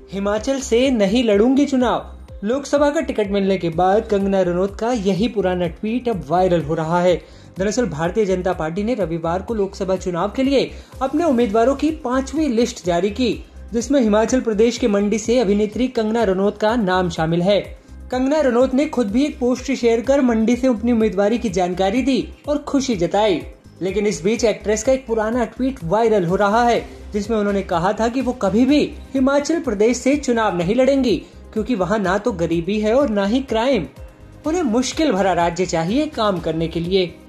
हिमाचल से नहीं लड़ूंगी चुनाव। लोकसभा का टिकट मिलने के बाद कंगना रनौत का यही पुराना ट्वीट अब वायरल हो रहा है। दरअसल भारतीय जनता पार्टी ने रविवार को लोकसभा चुनाव के लिए अपने उम्मीदवारों की 5वीं लिस्ट जारी की, जिसमें हिमाचल प्रदेश के मंडी से अभिनेत्री कंगना रनौत का नाम शामिल है। कंगना रनौत ने खुद भी एक पोस्ट शेयर कर मंडी से अपनी उम्मीदवारी की जानकारी दी और खुशी जताई। लेकिन इस बीच एक्ट्रेस का एक पुराना ट्वीट वायरल हो रहा है, जिसमें उन्होंने कहा था कि वो कभी भी हिमाचल प्रदेश से चुनाव नहीं लड़ेंगी, क्योंकि वहां ना तो गरीबी है और ना ही क्राइम। उन्हें मुश्किल भरा राज्य चाहिए काम करने के लिए।